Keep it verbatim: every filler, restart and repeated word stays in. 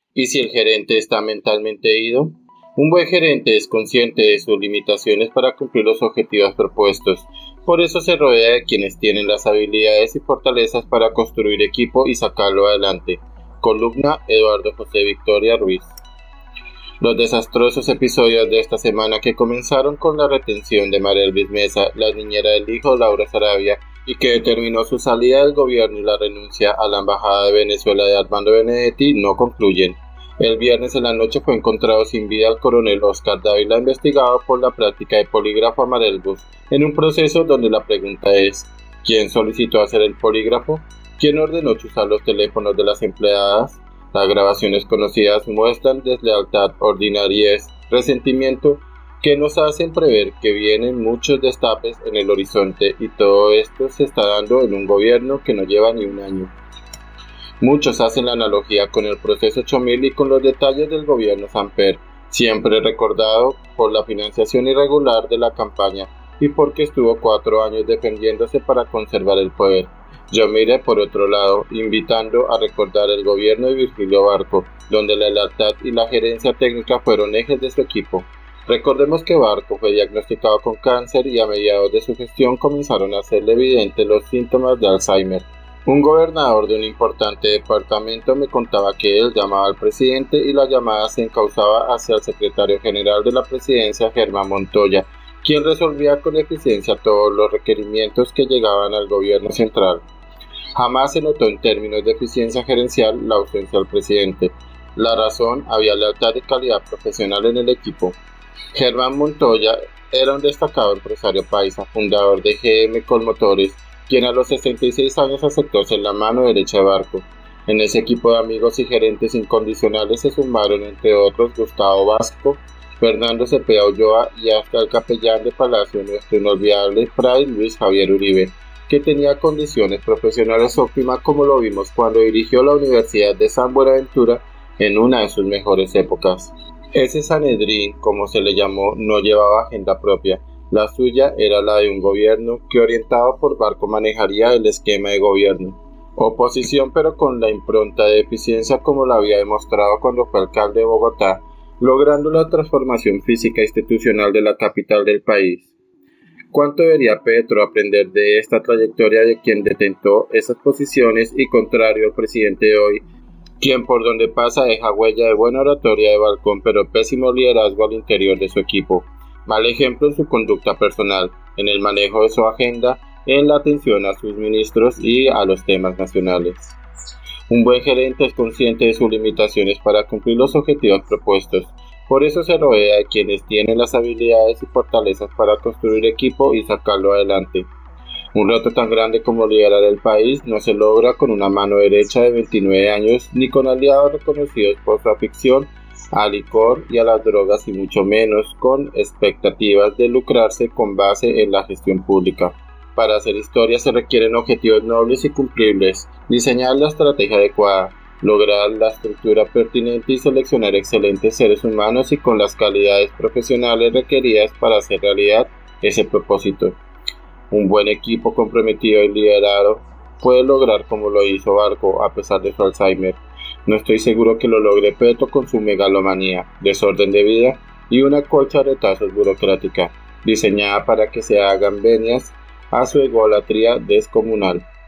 ¿Y si el gerente está mentalmente ido? Un buen gerente es consciente de sus limitaciones para cumplir los objetivos propuestos. Por eso se rodea de quienes tienen las habilidades y fortalezas para construir equipo y sacarlo adelante. Columna Eduardo José Victoria Ruiz. Los desastrosos episodios de esta semana, que comenzaron con la retención de María Elvis Mesa, la niñera del hijo Laura Sarabia, y que determinó su salida del gobierno y la renuncia a la embajada de Venezuela de Armando Benedetti, no concluyen. El viernes en la noche fue encontrado sin vida el coronel Oscar Dávila, investigado por la práctica de polígrafo a María Elvis, en un proceso donde la pregunta es: ¿quién solicitó hacer el polígrafo? ¿Quién ordenó chuzar los teléfonos de las empleadas? Las grabaciones conocidas muestran deslealtad, ordinariez, resentimiento, que nos hacen prever que vienen muchos destapes en el horizonte, y todo esto se está dando en un gobierno que no lleva ni un año. Muchos hacen la analogía con el proceso ocho mil y con los detalles del gobierno Samper, siempre recordado por la financiación irregular de la campaña y porque estuvo cuatro años defendiéndose para conservar el poder. Yo miré por otro lado, invitando a recordar el gobierno de Virgilio Barco, donde la lealtad y la gerencia técnica fueron ejes de su equipo. Recordemos que Barco fue diagnosticado con cáncer y a mediados de su gestión comenzaron a hacerle evidentes los síntomas de Alzheimer. Un gobernador de un importante departamento me contaba que él llamaba al presidente y la llamada se encauzaba hacia el secretario general de la presidencia, Germán Montoya, quien resolvía con eficiencia todos los requerimientos que llegaban al gobierno central. Jamás se notó en términos de eficiencia gerencial la ausencia del presidente. La razón: había lealtad y calidad profesional en el equipo. Germán Montoya era un destacado empresario paisa, fundador de G M Colmotores, quien a los sesenta y seis años aceptó ser la mano derecha de Barco. En ese equipo de amigos y gerentes incondicionales se sumaron, entre otros, Gustavo Vasco, Fernando Cepeda Ulloa y hasta el capellán de Palacio, nuestro inolvidable fray Luis Javier Uribe, que tenía condiciones profesionales óptimas, como lo vimos cuando dirigió la Universidad de San Buenaventura en una de sus mejores épocas. Ese Sanedrín, como se le llamó, no llevaba agenda propia. La suya era la de un gobierno que, orientado por Barco, manejaría el esquema de gobierno. Oposición, pero con la impronta de eficiencia, como lo había demostrado cuando fue alcalde de Bogotá, logrando la transformación física e institucional de la capital del país. ¿Cuánto debería Petro aprender de esta trayectoria de quien detentó esas posiciones y, contrario al presidente de hoy, quien por donde pasa deja huella de buena oratoria de balcón pero pésimo liderazgo al interior de su equipo? Mal ejemplo en su conducta personal, en el manejo de su agenda, en la atención a sus ministros y a los temas nacionales. Un buen gerente es consciente de sus limitaciones para cumplir los objetivos propuestos. Por eso se rodea de quienes tienen las habilidades y fortalezas para construir equipo y sacarlo adelante. Un reto tan grande como liderar el país no se logra con una mano derecha de veintinueve años, ni con aliados reconocidos por su afición al licor y a las drogas, y mucho menos con expectativas de lucrarse con base en la gestión pública. Para hacer historia se requieren objetivos nobles y cumplibles, diseñar la estrategia adecuada, lograr la estructura pertinente y seleccionar excelentes seres humanos y con las calidades profesionales requeridas para hacer realidad ese propósito. Un buen equipo comprometido y liderado puede lograr como lo hizo Barco a pesar de su Alzheimer. No estoy seguro que lo logre Petro con su megalomanía, desorden de vida y una colcha de retazos burocrática, diseñada para que se hagan venias a su egolatría descomunal.